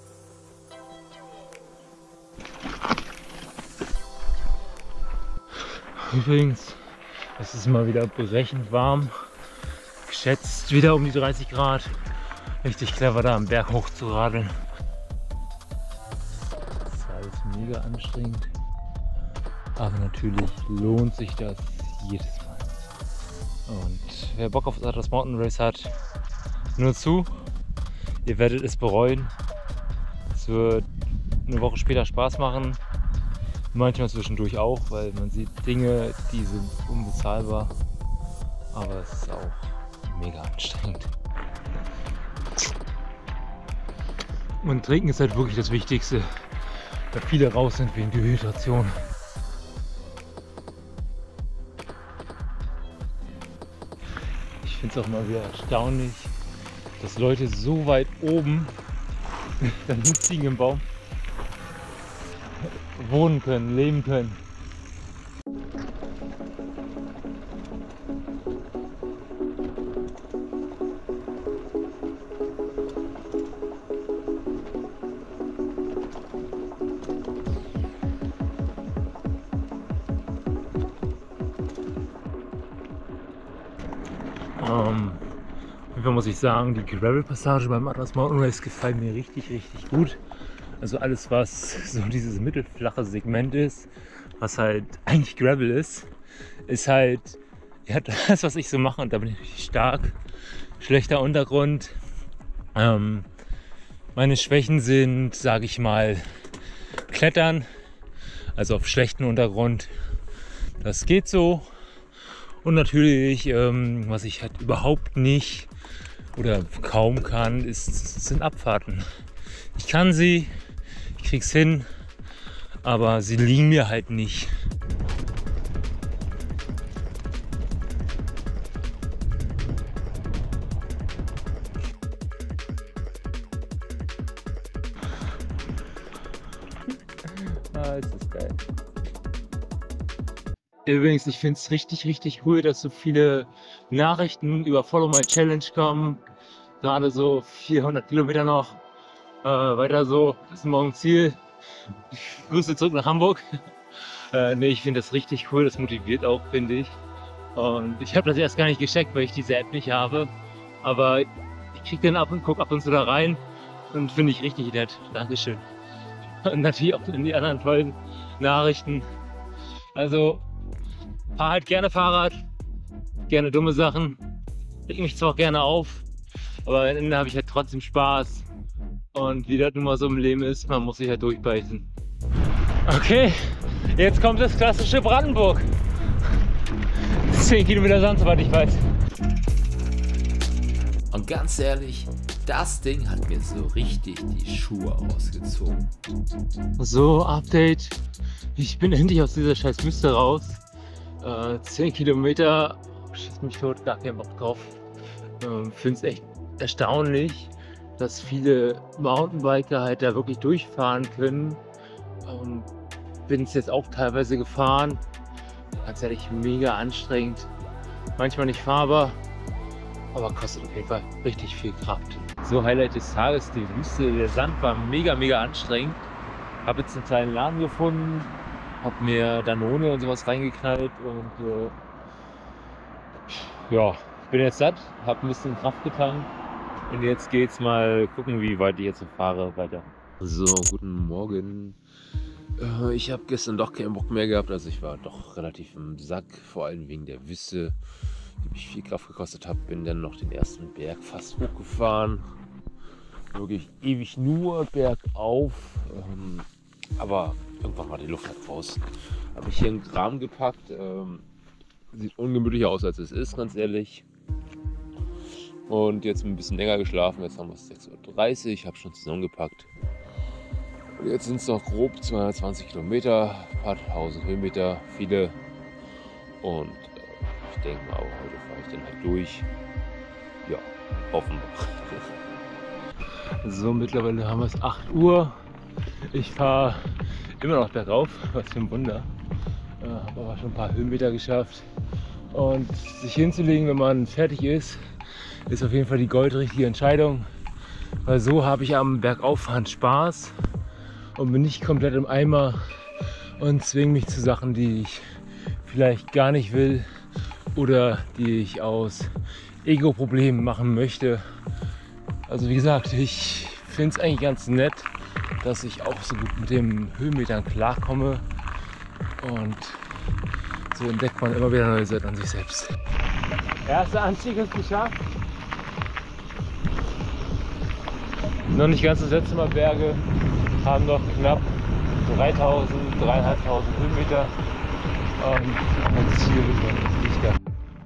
Übrigens, es ist mal wieder brechend warm. Geschätzt wieder um die 30 Grad. Richtig clever, da am Berg hoch zu radeln. Das ist alles mega anstrengend. Aber natürlich lohnt sich das jedes Mal. Und wer Bock auf das Mountain Race hat, nur zu. Ihr werdet es bereuen. Es wird eine Woche später Spaß machen. Manchmal zwischendurch auch, weil man sieht Dinge, die sind unbezahlbar. Aber es ist auch mega anstrengend. Und trinken ist halt wirklich das Wichtigste, da viele raus sind wegen Dehydration. Ich finde es auch mal wieder erstaunlich, dass Leute so weit oben, dann Ziegen im Baum, wohnen können, leben können. Auf jeden Fall muss ich sagen, die Gravel-Passage beim Atlas Mountain Race gefällt mir richtig, richtig gut. Also alles, was so dieses mittelflache Segment ist, was halt eigentlich Gravel ist, ist halt ja, das, was ich so mache, und da bin ich richtig stark. Schlechter Untergrund. Meine Schwächen sind, sage ich mal, Klettern, also auf schlechten Untergrund. Das geht so. Und natürlich, was ich halt überhaupt nicht oder kaum kann, sind Abfahrten. Ich kann sie, ich krieg's hin, aber sie liegen mir halt nicht. Ah, ist das geil. Übrigens, ich finde es richtig cool, dass so viele Nachrichten über Follow My Challenge kommen. Gerade so 400 Kilometer noch. Weiter so, das ist morgen Ziel. Grüße zurück nach Hamburg. Nee, ich finde das richtig cool, das motiviert auch, finde ich. Und ich habe das erst gar nicht gecheckt, weil ich diese App nicht habe. Aber ich kriege den ab und gucke ab und zu da rein und finde ich richtig nett. Dankeschön. Und natürlich auch in die anderen tollen Nachrichten. Also, fahr halt gerne Fahrrad, gerne dumme Sachen. Reg mich zwar auch gerne auf, aber am Ende habe ich halt trotzdem Spaß. Und wie das nun mal so im Leben ist, man muss sich halt durchbeißen. Okay, jetzt kommt das klassische Brandenburg. 10 Kilometer Sand, soweit ich weiß. Und ganz ehrlich, das Ding hat mir so richtig die Schuhe ausgezogen. So, Update. Ich bin endlich aus dieser scheiß Wüste raus. 10 Kilometer, schießt mich tot, gar keinen Bock drauf. Finde es echt erstaunlich, dass viele Mountainbiker halt da wirklich durchfahren können. Bin es jetzt auch teilweise gefahren. Ganz ehrlich, mega anstrengend. Manchmal nicht fahrbar, aber kostet auf jeden Fall richtig viel Kraft. So, Highlight des Tages, die Wüste. Der Sand war mega anstrengend. Habe jetzt einen kleinen Laden gefunden, habe mir Danone und sowas reingeknallt und ja, bin jetzt satt, habe ein bisschen Kraft getankt und jetzt geht's mal gucken, wie weit ich jetzt so fahre weiter. So, guten Morgen. Ich habe gestern doch keinen Bock mehr gehabt, also ich war doch relativ im Sack, vor allem wegen der Wüste, die mich viel Kraft gekostet hat. Bin dann noch den ersten Berg fast hochgefahren, wirklich ewig nur bergauf, aber irgendwann war die Luft halt raus. Habe ich hier einen Kram gepackt, sieht ungemütlicher aus als es ist, ganz ehrlich. Und jetzt ein bisschen länger geschlafen, jetzt haben wir es 6:30 Uhr, habe schon zusammengepackt. Und jetzt sind es noch grob 220 Kilometer, ein paar tausend Höhenmeter, viele. Und ich denke mal, heute fahre ich dann halt durch. Ja, hoffen wir. So, mittlerweile haben wir es 8 Uhr. Ich fahre immer noch bergauf, was für ein Wunder. Habe aber schon ein paar Höhenmeter geschafft. Und sich hinzulegen, wenn man fertig ist auf jeden Fall die goldrichtige Entscheidung. Weil so habe ich am Bergauffahren Spaß und bin nicht komplett im Eimer und zwinge mich zu Sachen, die ich vielleicht gar nicht will oder die ich aus Ego-Problemen machen möchte. Also wie gesagt, ich finde es eigentlich ganz nett, dass ich auch so gut mit den Höhenmetern klarkomme und so entdeckt man immer wieder neue Seiten an sich selbst. Erster Anstieg ist geschafft. Noch nicht ganz das letzte Mal Berge, haben noch knapp 3.500 Höhenmeter und das Ziel wird noch dichter.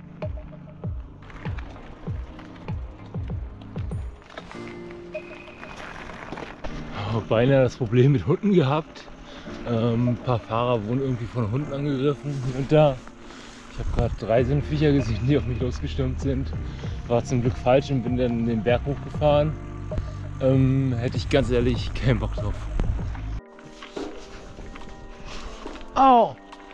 Beinahe das Problem mit Hunden gehabt. Ein paar Fahrer wurden irgendwie von Hunden angegriffen hier und da. Ich habe gerade 3 Sindviecher gesehen, die auf mich losgestürmt sind. War zum Glück falsch und bin dann den Berg hochgefahren. Hätte ich ganz ehrlich keinen Bock drauf. Oh!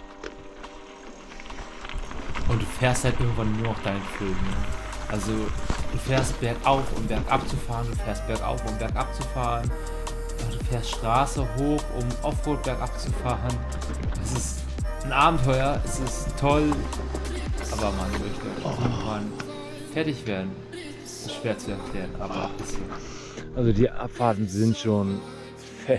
Und du fährst halt irgendwann nur noch deinen Film. Ne? Also du fährst bergauf und bergab zu fahren, du fährst bergauf und bergab zu fahren. Du fährst Straße hoch, um Offroad bergab zu fahren. Es ist ein Abenteuer, es ist toll, aber man möchte auch irgendwann fertig werden. Das ist schwer zu erklären, aber ist so. Also die Abfahrten sind schon fett.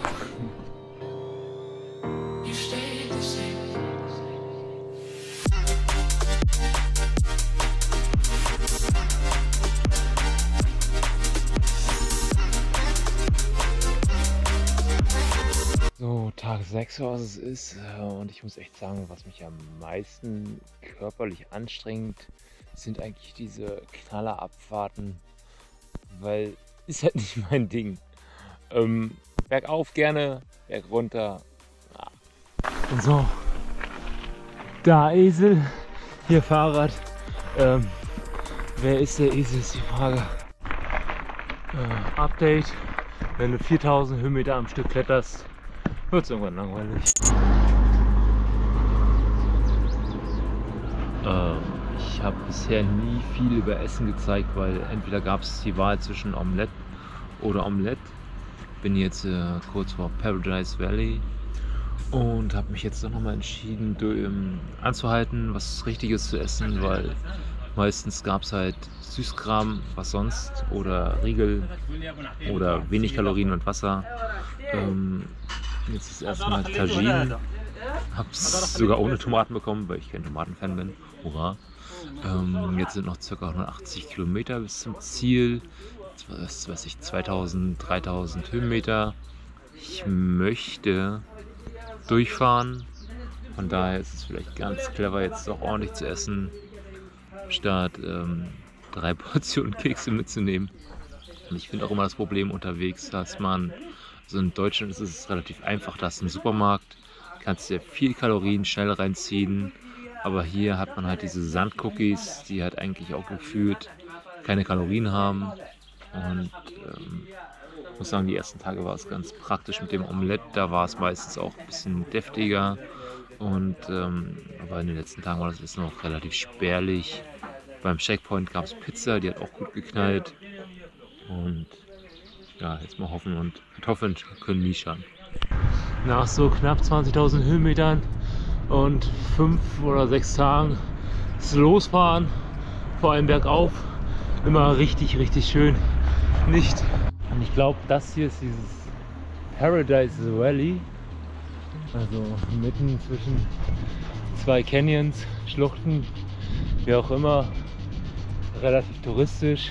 So, Tag 6, was es ist. Und ich muss echt sagen, was mich am meisten körperlich anstrengt, sind eigentlich diese Knallerabfahrten, weil ist halt nicht mein Ding. Bergauf gerne, berg runter. Ja. Und so, da Esel, hier Fahrrad. Wer ist der Esel, ist die Frage. Update, wenn du 4000 Höhenmeter am Stück kletterst, wird es irgendwann langweilig. Ich habe bisher nie viel über Essen gezeigt, weil entweder gab es die Wahl zwischen Omelette oder Omelette. Bin jetzt kurz vor Paradise Valley und habe mich jetzt noch mal entschieden anzuhalten, was Richtiges zu essen, weil meistens gab es halt Süßkram, was sonst, oder Riegel oder wenig Kalorien und Wasser. Jetzt ist erstmal Tagine. Hab's sogar ohne Tomaten bekommen, weil ich kein Tomatenfan bin. Hurra! Jetzt sind noch ca. 180 Kilometer bis zum Ziel. Das weiß ich, 2000, 3000 Höhenmeter. Ich möchte durchfahren. Von daher ist es vielleicht ganz clever, jetzt auch ordentlich zu essen, statt 3 Portionen Kekse mitzunehmen. Und ich finde auch immer das Problem unterwegs, dass man, also in Deutschland ist es relativ einfach, da ist ein Supermarkt, kannst dir viel Kalorien schnell reinziehen, aber hier hat man halt diese Sandcookies, die halt eigentlich auch gefühlt keine Kalorien haben. Und ich muss sagen, die ersten Tage war es ganz praktisch mit dem Omelette, da war es meistens auch ein bisschen deftiger. Und aber in den letzten Tagen war das Essen noch relativ spärlich. Beim Checkpoint gab es Pizza, die hat auch gut geknallt. Und ja, jetzt mal hoffen und Kartoffeln können nie schaden. Nach so knapp 20.000 Höhenmetern und 5 oder 6 Tagen das Losfahren, vor allem bergauf, immer richtig, richtig schön. Nicht. Und ich glaube, das hier ist dieses Paradise Valley. Also mitten zwischen 2 Canyons, Schluchten, wie auch immer, relativ touristisch.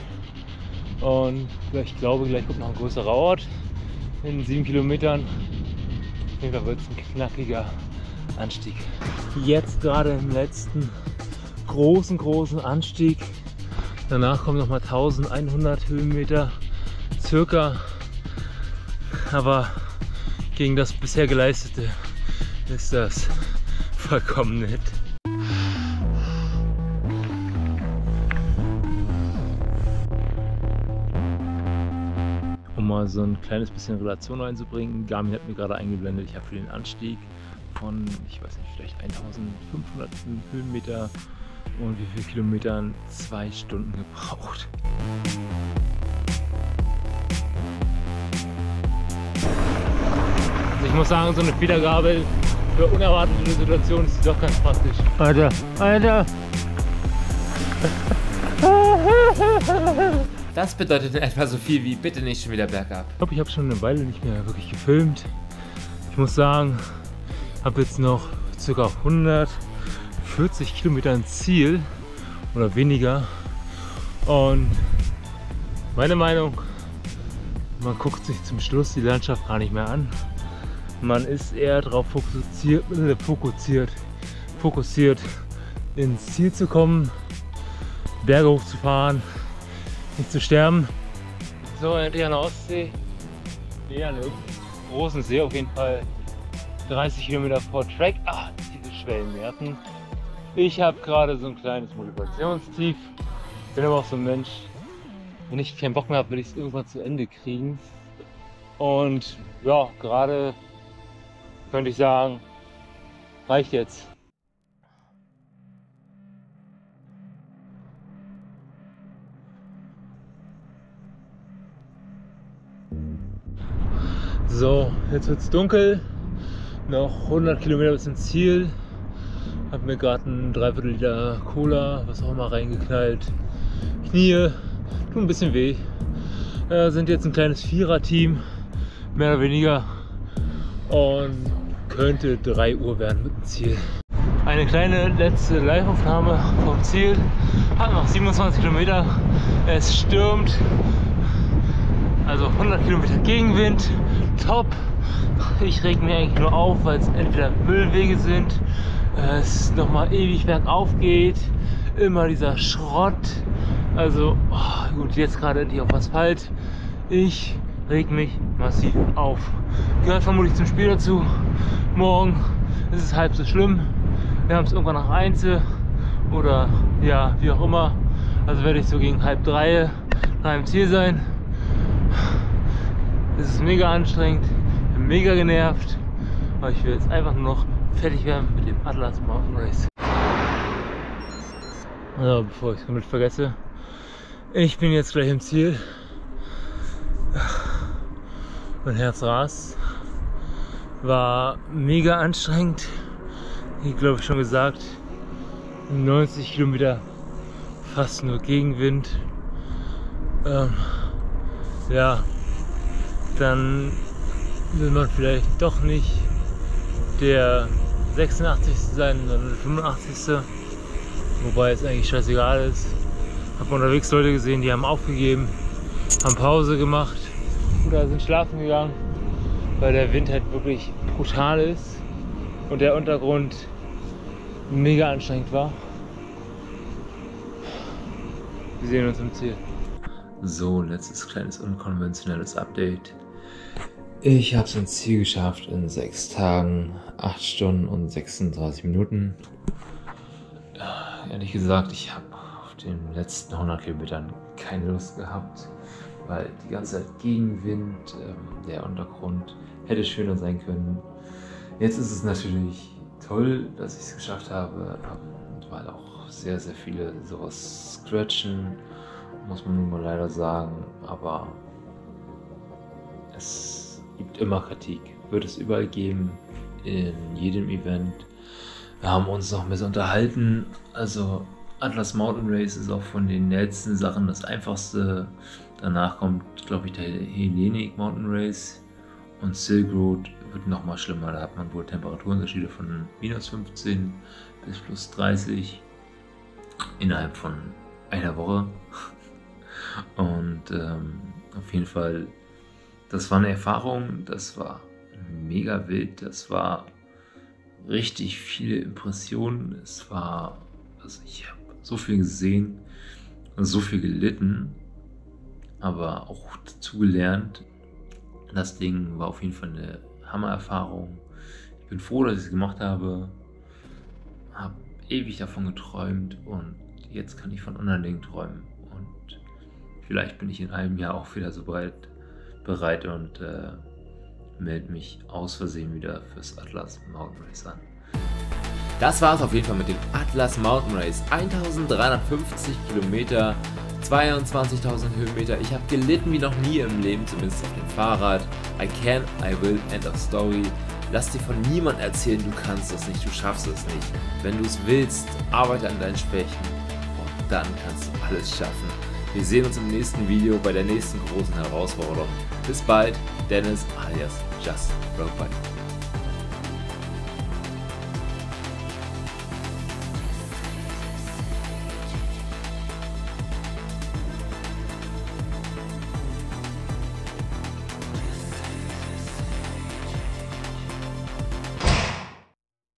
Und ich glaube, gleich kommt noch ein größerer Ort in 7 Kilometern. Auf jeden Fall wird es ein knackiger Anstieg. Jetzt gerade im letzten großen Anstieg. Danach kommen noch mal 1100 Höhenmeter circa. Aber gegen das bisher Geleistete ist das vollkommen nett. Um mal so ein kleines bisschen Relation reinzubringen, Garmin hat mir gerade eingeblendet, ich habe für den Anstieg von, ich weiß nicht, vielleicht 1500 Höhenmeter und wie viele Kilometern 2 Stunden gebraucht. Ich muss sagen, so eine Federgabel für unerwartete Situationen ist doch ganz praktisch. Alter! Das bedeutet in etwa so viel wie bitte nicht schon wieder bergab. Ich glaube, ich habe schon eine Weile nicht mehr wirklich gefilmt. Ich muss sagen, ich habe jetzt noch ca. 140 Kilometer ein Ziel oder weniger. Und meine Meinung, man guckt sich zum Schluss die Landschaft gar nicht mehr an. Man ist eher darauf fokussiert ins Ziel zu kommen, Berge hochzufahren, nicht zu sterben. So, endlich an der Ostsee. Ja, an einem großen See auf jeden Fall. 30 Kilometer vor Track. Ah, diese Schwellenwerten. Ich habe gerade so ein kleines Motivationstief. Bin aber auch so ein Mensch, wenn ich keinen Bock mehr habe, will ich es irgendwann zu Ende kriegen. Und ja, gerade könnte ich sagen, reicht jetzt. So, jetzt wird es dunkel, noch 100 Kilometer bis ins Ziel. Hab mir gerade ein 3/4 Liter Cola, was auch immer, reingeknallt. Knie tun ein bisschen weh. Sind jetzt ein kleines Vierer-Team, mehr oder weniger. Und könnte 3 Uhr werden mit dem Ziel. Eine kleine letzte Live-Aufnahme vom Ziel. Hat noch 27 Kilometer. Es stürmt. Also 100 Kilometer Gegenwind. Top. Ich reg mich eigentlich nur auf, weil es entweder Müllwege sind, es nochmal ewig bergauf geht, immer dieser Schrott. Also gut, jetzt gerade endlich auf Asphalt. Ich reg mich massiv auf. Gehört vermutlich zum Spiel dazu. Morgen ist es halb so schlimm. Wir haben es irgendwann nach 1 oder ja, wie auch immer. Also werde ich so gegen 2:30 im Ziel sein. Es ist mega anstrengend, bin mega genervt. Aber ich will jetzt einfach nur noch fertig werden mit dem Atlas Mountain Race. Also, bevor ich es komplett vergesse. Ich bin jetzt gleich im Ziel. Mein Herz rast. War mega anstrengend. Wie glaube ich schon gesagt, 90 Kilometer fast nur Gegenwind. Ja, dann will man vielleicht doch nicht der 86. sein, sondern der 85. Wobei es eigentlich scheißegal ist. Hab unterwegs Leute gesehen, die haben aufgegeben, haben Pause gemacht oder sind schlafen gegangen, weil der Wind halt wirklich brutal ist und der Untergrund mega anstrengend war. Wir sehen uns im Ziel. So, letztes kleines unkonventionelles Update. Ich habe es ins Ziel geschafft in 6 Tagen, 8 Stunden und 36 Minuten. Ja, ehrlich gesagt, ich habe auf den letzten 100 Kilometern keine Lust gehabt, weil die ganze Zeit Gegenwind, der Untergrund hätte schöner sein können. Jetzt ist es natürlich toll, dass ich es geschafft habe, weil auch sehr, sehr viele sowas scratchen, muss man nun mal leider sagen, aber es gibt immer Kritik, wird es überall geben, in jedem Event. Wir haben uns noch ein bisschen unterhalten, also Atlas Mountain Race ist auch von den letzten Sachen das einfachste. Danach kommt, glaube ich, der Hellenic Mountain Race und Silk Road wird noch mal schlimmer. Da hat man wohl Temperaturunterschiede von -15 bis +30 innerhalb von einer Woche. Und auf jeden Fall, das war eine Erfahrung, das war mega wild, das war richtig viele Impressionen. Es war, also ich habe so viel gesehen und so viel gelitten, aber auch dazu gelernt. Das Ding war auf jeden Fall eine Hammererfahrung. Ich bin froh, dass ich es gemacht habe. Habe ewig davon geträumt und jetzt kann ich von anderen Dingen träumen. Und vielleicht bin ich in einem Jahr auch wieder so bereit und melde mich aus Versehen wieder fürs Atlas Mountain Race an. Das war es auf jeden Fall mit dem Atlas Mountain Race. 1350 Kilometer, 22.000 Höhenmeter. Ich habe gelitten wie noch nie im Leben, zumindest auf dem Fahrrad. I can, I will, end of story. Lass dir von niemandem erzählen, du kannst das nicht, du schaffst es nicht. Wenn du es willst, arbeite an deinen Schwächen und dann kannst du alles schaffen. Wir sehen uns im nächsten Video bei der nächsten großen Herausforderung. Bis bald, Dennis alias Just Road Buddy.